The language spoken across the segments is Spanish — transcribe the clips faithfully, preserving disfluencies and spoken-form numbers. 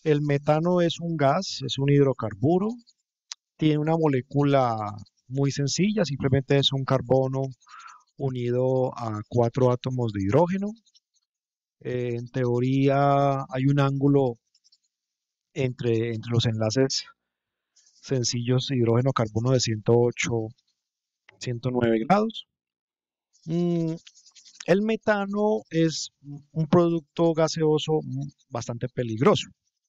El metano es un gas, es un hidrocarburo, tiene una molécula muy sencilla, simplemente es un carbono unido a cuatro átomos de hidrógeno. Eh, en teoría hay un ángulo entre, entre los enlaces sencillos de hidrógeno-carbono de ciento ocho, ciento nueve grados. Mm, el metano es un producto gaseoso bastante peligroso.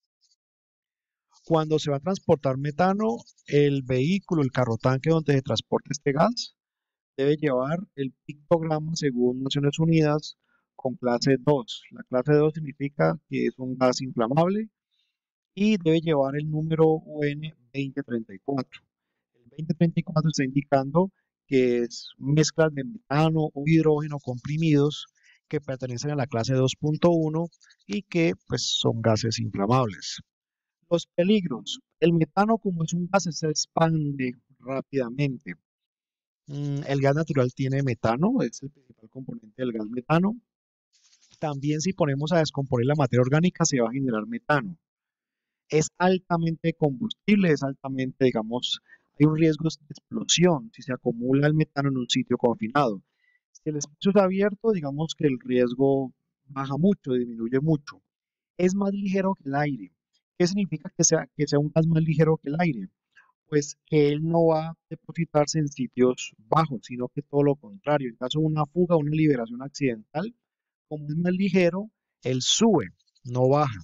Cuando se va a transportar metano, el vehículo, el carro tanque donde se transporta este gas, debe llevar el pictograma según Naciones Unidas con clase dos. La clase dos significa que es un gas inflamable y debe llevar el número U N veinte treinta y cuatro. El veinte treinta y cuatro está indicando que es mezclas de metano o hidrógeno comprimidos que pertenecen a la clase dos punto uno y que pues son gases inflamables. Los peligros. El metano, como es un gas, se expande rápidamente. Mm, el gas natural tiene metano, es el principal componente del gas metano. También si ponemos a descomponer la materia orgánica se va a generar metano. Es altamente combustible, es altamente, digamos, hay un riesgo de explosión si se acumula el metano en un sitio confinado. Si el espacio es abierto, digamos que el riesgo baja mucho, disminuye mucho. Es más ligero que el aire. ¿Qué significa que sea, que sea un gas más ligero que el aire? Pues que él no va a depositarse en sitios bajos, sino que todo lo contrario. En caso de una fuga, una liberación accidental, como es más ligero, él sube, no baja.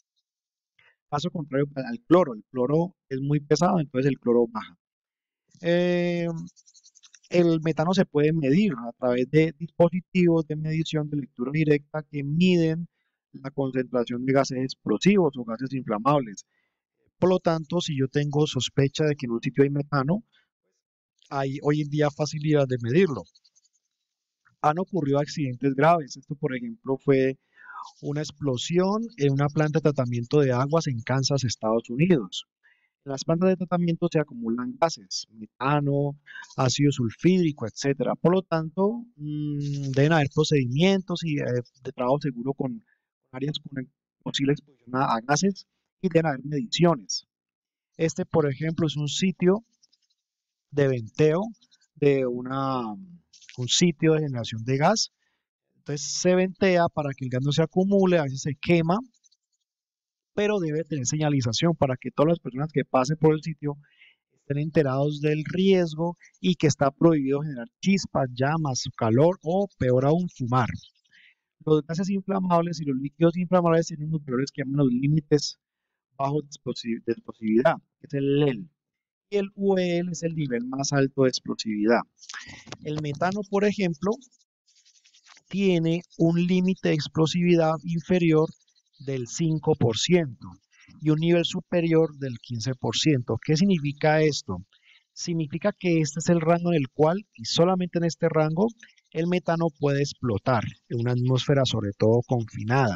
Caso contrario al cloro, el cloro es muy pesado, entonces el cloro baja. Eh, el metano se puede medir a través de dispositivos de medición de lectura directa que miden la concentración de gases explosivos o gases inflamables. Por lo tanto, si yo tengo sospecha de que en un sitio hay metano, hay hoy en día facilidad de medirlo. Han ocurrido accidentes graves. Esto, por ejemplo, fue una explosión en una planta de tratamiento de aguas en Kansas, Estados Unidos. En las plantas de tratamiento se acumulan gases, metano, ácido sulfídrico, etcétera. Por lo tanto, mmm, deben haber procedimientos y eh, de trabajo seguro con áreas con posible exposición a, a gases y deben haber mediciones. Este, por ejemplo, es un sitio de venteo de una, un sitio de generación de gas. Entonces se ventea para que el gas no se acumule, a veces se quema, pero debe tener señalización para que todas las personas que pasen por el sitio estén enterados del riesgo y que está prohibido generar chispas, llamas, calor o peor aún fumar. Los gases inflamables y los líquidos inflamables tienen unos valores que llaman los límites bajos de explosividad, que es el L E L. Y el U E L es el nivel más alto de explosividad. El metano, por ejemplo, tiene un límite de explosividad inferior del cinco por ciento y un nivel superior del quince por ciento. ¿Qué significa esto? Significa que este es el rango en el cual, y solamente en este rango, el metano puede explotar en una atmósfera sobre todo confinada.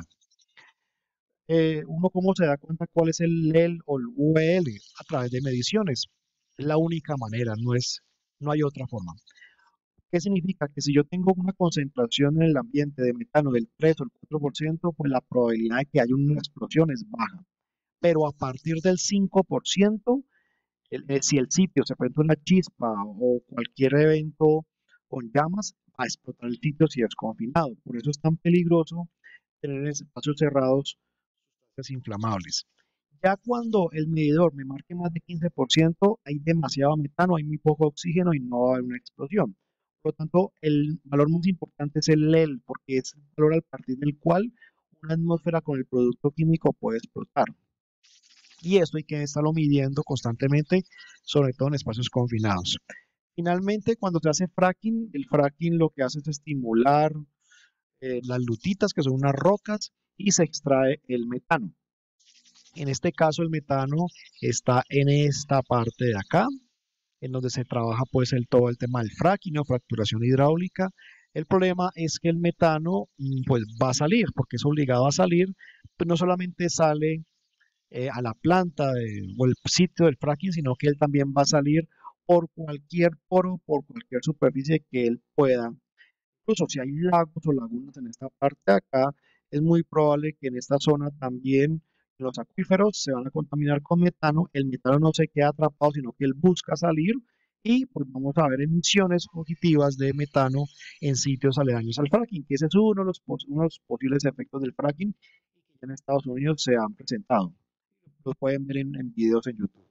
Eh, ¿Uno cómo se da cuenta cuál es el L E L o el U E L? A través de mediciones. Es la única manera, no es, no hay otra forma. ¿Qué significa? Que si yo tengo una concentración en el ambiente de metano del tres o el cuatro por ciento, pues la probabilidad de que haya una explosión es baja. Pero a partir del cinco por ciento, el, eh, si el sitio se presenta una chispa o cualquier evento con llamas, va a explotar el sitio si es confinado. Por eso es tan peligroso tener en espacios cerrados sustancias inflamables. Ya cuando el medidor me marque más de quince por ciento, hay demasiado metano, hay muy poco oxígeno y no va a haber una explosión. Por lo tanto, el valor más importante es el L E L, porque es el valor a partir del cual una atmósfera con el producto químico puede explotar. Y esto hay que estarlo midiendo constantemente, sobre todo en espacios confinados. Finalmente, cuando se hace fracking, el fracking lo que hace es estimular eh, las lutitas, que son unas rocas, y se extrae el metano. En este caso, el metano está en esta parte de acá, en donde se trabaja pues el, todo el tema del fracking o fracturación hidráulica. El problema es que el metano mm, pues va a salir, porque es obligado a salir, pues no solamente sale eh, a la planta de, o el sitio del fracking, sino que él también va a salir por cualquier poro, por cualquier superficie que él pueda. Incluso si hay lagos o lagunas en esta parte de acá, es muy probable que en esta zona también Los acuíferos se van a contaminar con metano, el metano no se queda atrapado, sino que él busca salir y pues vamos a ver emisiones fugitivas de metano en sitios aledaños al fracking, que ese es uno de los, pos- uno de los posibles efectos del fracking que en Estados Unidos se han presentado. Los pueden ver en, en videos en YouTube.